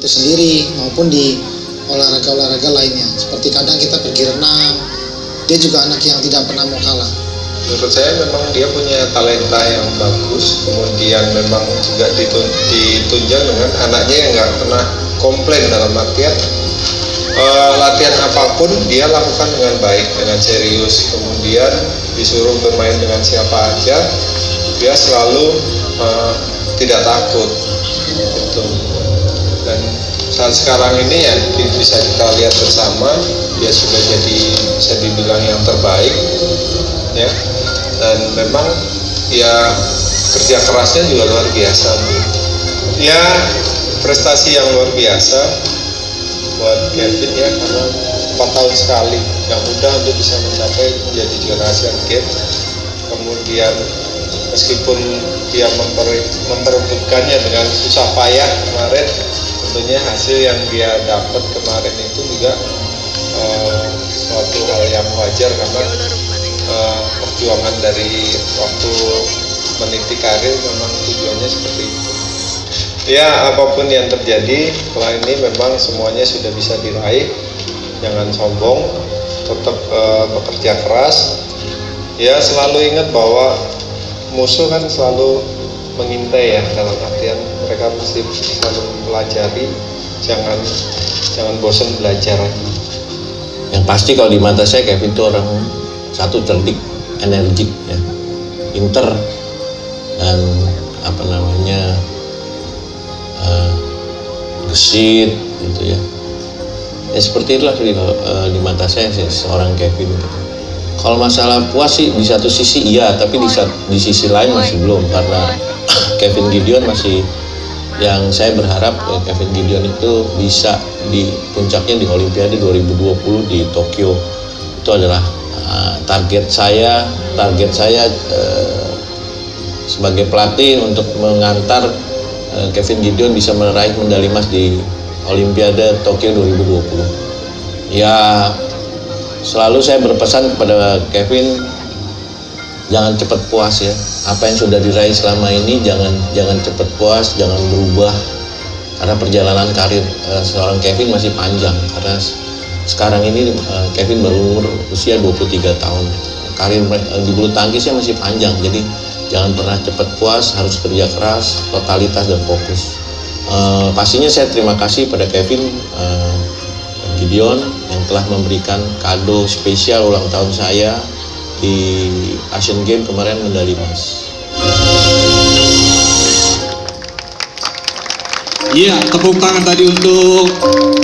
itu sendiri maupun di olahraga-olahraga lainnya. Seperti kadang kita pergi renang, dia juga anak yang tidak pernah mau kalah. Menurut saya memang dia punya talenta yang bagus, kemudian memang juga ditunjang dengan anaknya yang nggak pernah komplain dalam artian latihan apapun dia lakukan dengan baik, dengan serius, kemudian disuruh bermain dengan siapa aja dia selalu tidak takut gitu. Dan saat sekarang ini ya bisa kita lihat bersama dia sudah jadi bisa dibilang yang terbaik ya, dan memang ya kerja kerasnya juga luar biasa ya, prestasi yang luar biasa buat Kevin ya, karena 4 tahun sekali yang mudah untuk bisa mencapai menjadi juara Asian Games. Kemudian meskipun dia memperebutkannya dengan susah payah kemarin, tentunya hasil yang dia dapat kemarin itu juga suatu hal yang wajar karena perjuangan dari waktu meniti karir memang tujuannya seperti itu. Ya, apapun yang terjadi setelah ini memang semuanya sudah bisa diraih. Jangan sombong, tetap bekerja keras. Ya, selalu ingat bahwa musuh kan selalu mengintai ya, dalam artian mereka mesti selalu mempelajari. Jangan bosan belajar. Yang pasti kalau di mata saya Kevin itu orang satu cerdik, energik ya, pinter, dan gesit gitu ya. Ya seperti itulah di mata saya sih seorang Kevin gitu. Kalau masalah puas sih di satu sisi iya, tapi di sisi lain masih belum, karena Kevin Gideon masih, yang saya berharap Kevin Gideon itu bisa di puncaknya di Olimpiade 2020 di Tokyo. Itu adalah target saya sebagai pelatih untuk mengantar Kevin Gideon bisa meraih medali emas di Olimpiade Tokyo 2020. Ya, selalu saya berpesan kepada Kevin, jangan cepat puas ya. Apa yang sudah diraih selama ini jangan cepat puas, jangan berubah. Karena perjalanan karir seorang Kevin masih panjang. Karena sekarang ini Kevin baru umur usia 23 tahun. Karir di bulu tangkisnya masih panjang. Jadi jangan pernah cepat puas, harus kerja keras, totalitas dan fokus. Pastinya saya terima kasih pada Kevin Gideon yang telah memberikan kado spesial ulang tahun saya di Asian Games kemarin, medali emas. Iya, tepuk tangan tadi untuk